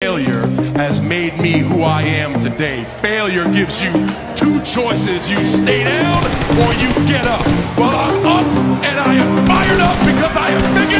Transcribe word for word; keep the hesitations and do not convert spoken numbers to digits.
Failure has made me who I am today. Failure gives you two choices. You stay down or you get up. Well, I'm up and I am fired up because I have figured